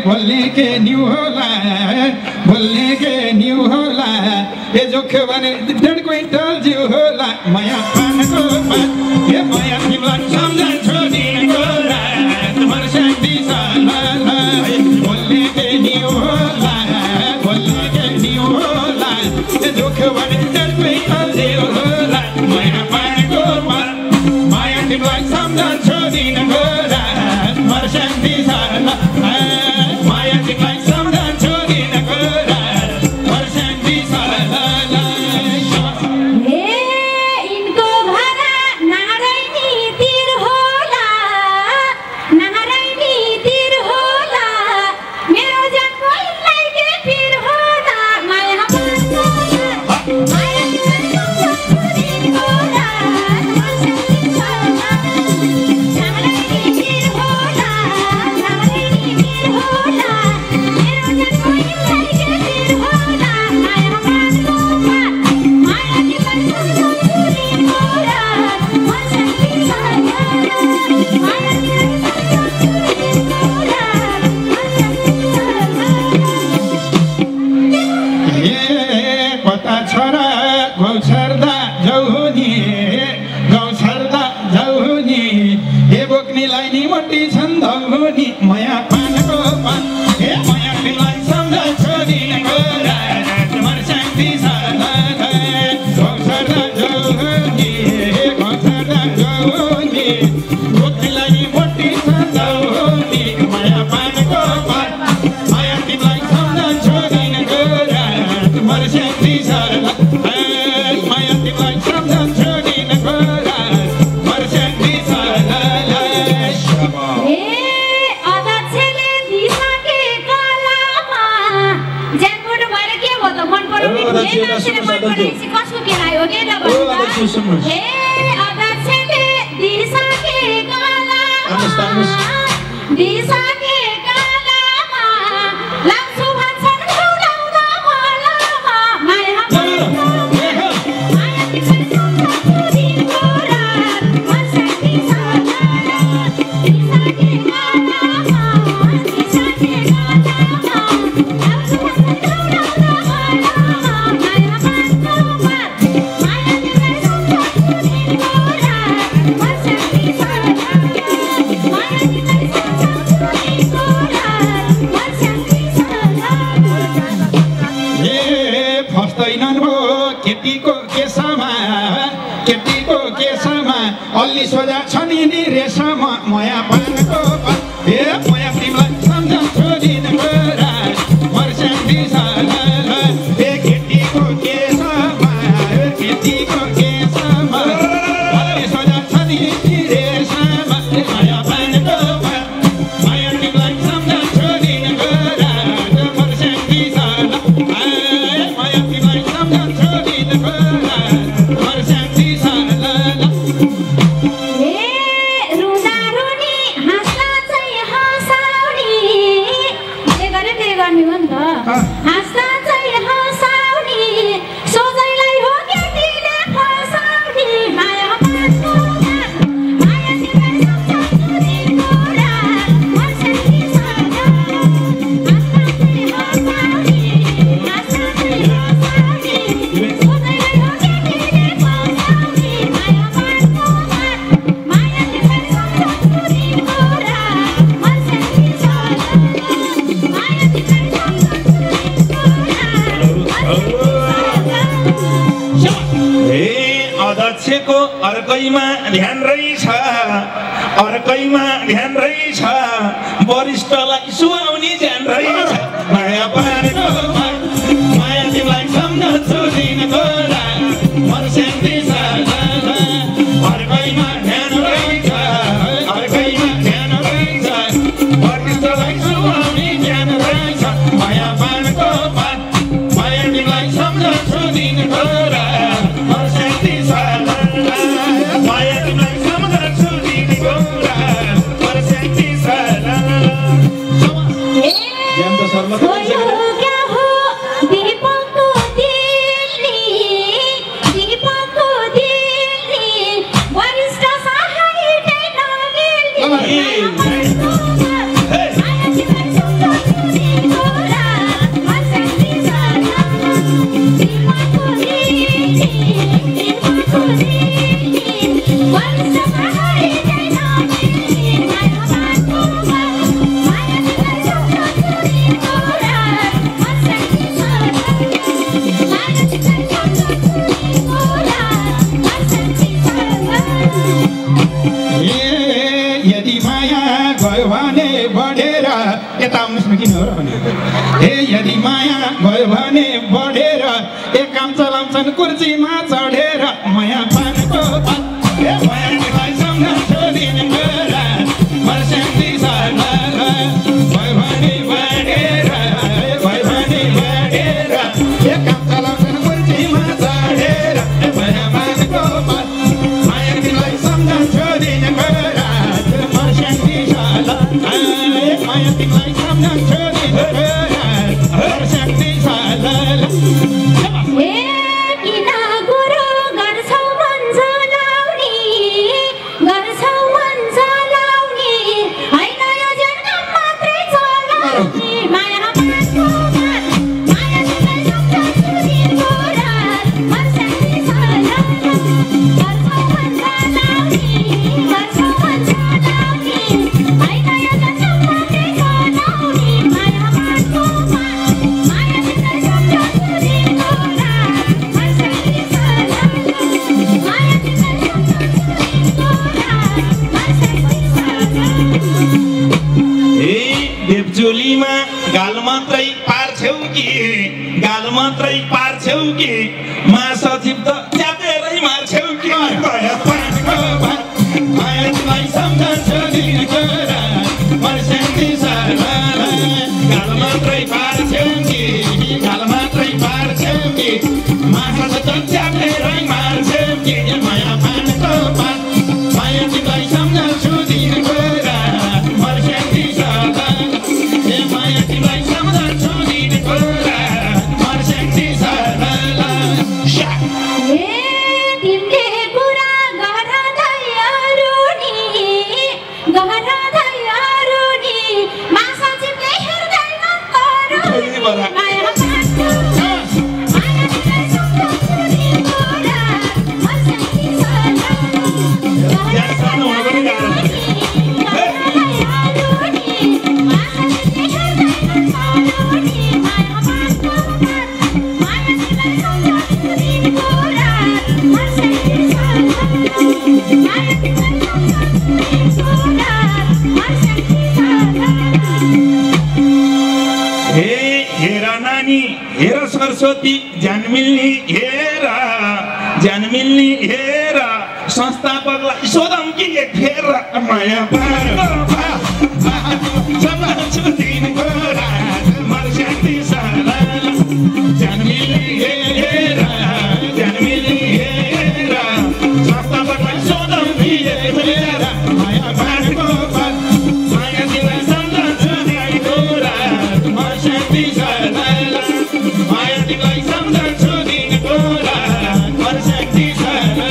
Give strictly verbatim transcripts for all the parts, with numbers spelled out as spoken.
बोल्ने के न्यू होला बोल्ने के न्यू होला ए जोख भने डेढ क्विन्टल जिउ होला माया पानको पात ए माया तिमीलाई सम्झन छोडिएको रात वर्षादी साला बोल्ने के न्यू होला बोल्ने के न्यू होला ए जोख भने डेढ क्विन्टल जिउ होला माया पानको पात माया तिमीलाई सम्झन छोडिएको रात वर्षादी साला माया तिमीलाई सम्झन छोडिएको रात वर्षादी साला माया पानको पात ए माया तिमीलाई सम्झन छोडिएको रात वर्षादी साला गौसरदा जौनी गौसरदा जौनी बोक्नीलाई मोटी छन्दौनी माया पानको पात माया तिमीलाई सम्झन छोडिएको रात वर्षादी साला माया तिमीलाई सम्झन छोडिएको रात वर्षादी साला कसको केलायो के त भन्नु ए अध्यक्षले दिशा के कालामा दिशा के कालामा लासु भन्छन् खुलाउँदा मलामा माया माया तिमीलाई सम्झन छोडिएको रात वर्षादी साला दिशा के कालामा दिशा के कालामा लासु भन्छन् खुलाउँदा अलि सोझा छ नि रेशमा माया पानको पात ए माया तिमीलाई सम्झन छोडिएको रात वर्षादी साला ए केटीको केसमा केटीको केसमा अलि सोझा छ नि रेशमा माया पानको पात माया तिमीलाई सम्झन छोडिएको रात वर्षादी साला माया तिमीलाई सम्झन छोडिएको रात वर्षादी साला अध्यक्षको अर्कैमा ध्यान रहेछ अर्कैमा ध्यान रहेछ वरिष्ठलाई सुहाउने ध्यान रहेछ माया पारेको माया तिमीलाई सम्झन छोडिएको रात वर्षादी साला अर्कैमा ध्यान रहेछ अर्कैमा ध्यान रहेछ वरिष्ठलाई सुहाउने ध्यान रहेछ माया पारेको माया तिमीलाई सम्झन छोडिएको रात वर्षादी साला माया तिमीलाई सम्झन छोडिएको रात वर्षादी साला ज्ञान त सर्वत्र Hey! यसमा किन हो र भने हे यदि माया भयो भने बढेर एक काम चलाउँछन् कुर्सीमा चढेर माया पानको हे माया तिमीलाई सम्झन छोडिने कुरा मर्स्याङ्ती साला भयो भने बढेर भयो भने बढेर एक काम चलाउँछन् कुर्सीमा चढेर माया पानको माया तिमीलाई सम्झन छोडिने कुरा मर्स्याङ्ती साला माया तिमीलाई सम्झन छोडिने कुरा मर्स्याङ्ती साला देवचोलीमा गाल मात्रै पार्छौ कि गाल मात्रै पार्छौ कि महासचिव त च्यापेरै मार्छौ कि माया पानको माया तिमीलाई सम्झन छोडिने कुरा मर्स्याङ्ती साला गाल मात्रै पार्छौ कि गाल मात्रै पार्छौ कि महासचिव त च्यापेरै मार्छौ कि माया पानको माया तिमीलाई सम्झन छोडिने कुरा मर्स्याङ्ती साला माया तिमीलाई सम्झन छोडिने कुरा मर्स्याङ्ती साला तिमीले कुरा गहरादै अरुनी गहरादै अरुनी महासचिवले हेर्दै नन्तरुनी माया पानको माया तिमीलाई सम्झन छोडिने कुरा मर्स्याङ्ती साला हेर सरस्वती ज्यान मिल्ने हेर ज्यान मिल्ने हेर संस्थापकलाई सोधौँ कि एक फेर माया पार्को सम्झन छोडिने कुरा मर्स्याङ्ती साला ज्यान मिल्ने हेर ज्यान मिल्ने हेर संस्थापकलाई सोधौँ कि एक फेर माया पार्को माया तिमीलाई सम्झन छोडिने कुरा मर्स्याङ्ती साला माया तिमीलाई सम्झन छोडिने कुरा मर्स्याङ्ती साला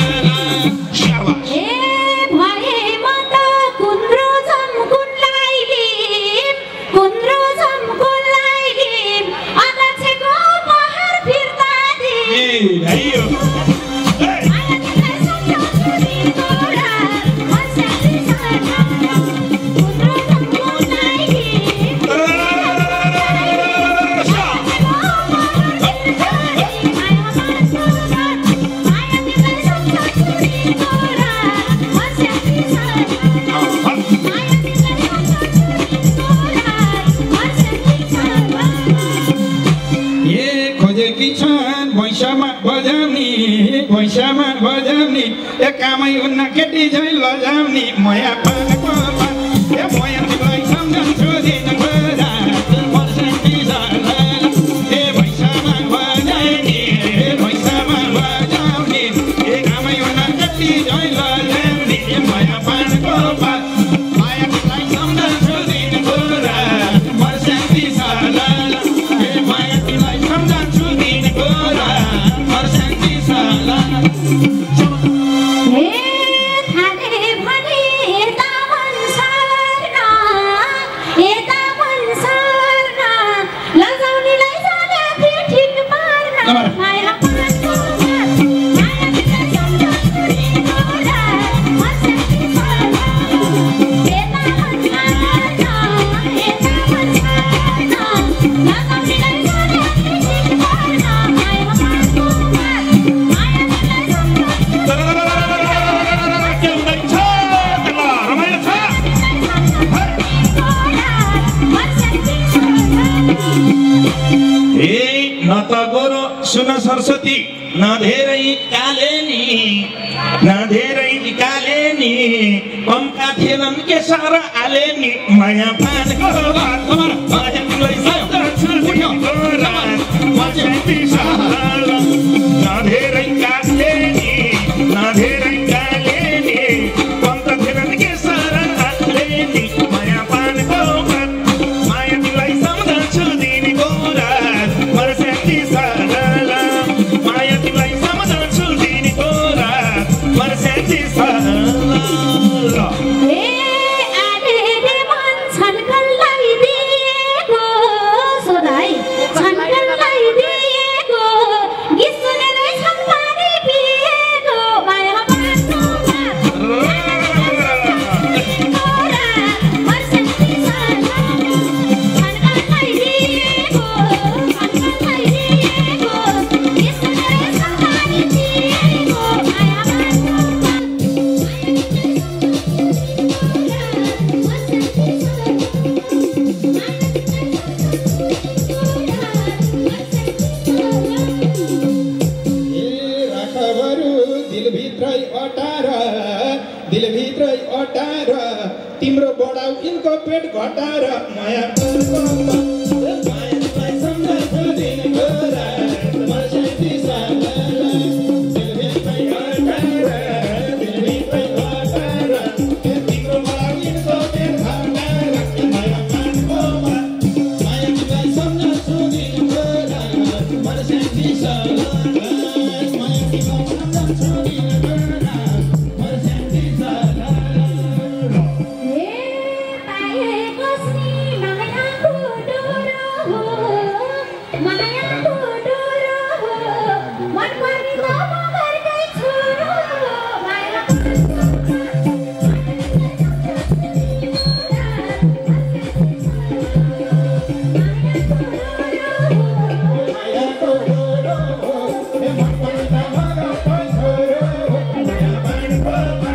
भैँसामा बजाउने ए कामै हुन्न केटी झै लजाउने माया पानको ए माया तिमीलाई सम्झन छोडिने कुरा मर्स्याङ्ती साला ए भैँसामा बजाउने ए भैँसामा बजाउने ए कामै हुन्न केटी झै लजाउने ए माया पानको माया तिमीलाई सम्झन छोडिने कुरा मर्स्याङ्ती साला ए माया तिमीलाई सम्झन छोडिने कुरा मर्स्याङ्ती साला हे थाले भने सुन सरस्वती नधेरै काले नि नधेरै काले नि कमका थिएनन् के सारा आले नि माया पानको माया तिमीलाई सक्दछु तिमीको मस्याती साल नधेरै काले नि नधेरै काले नि कमका थिएनन् के सारा आले नि माया पानको माया तिमीलाई सक्दछु तिमीको रात मस्याती साल माया तिमीलाई सक्दछु तिमीको रात मस्याती साल तिम्रो बडाउ इनको पेट घटाएर माया Bye.